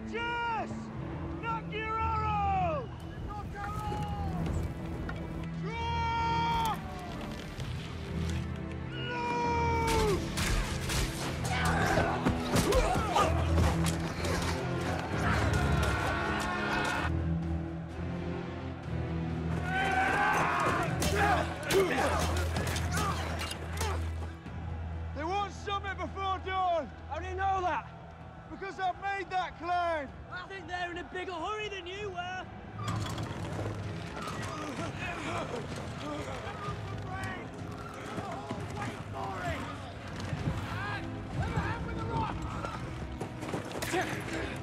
Archers! Knock your arrows! Knock arrows! Draw! Loose! They want summit before dawn! How do you know that? Because I've made that climb! I think they're in a bigger hurry than you were. Wait for it! Have a hand with the rock!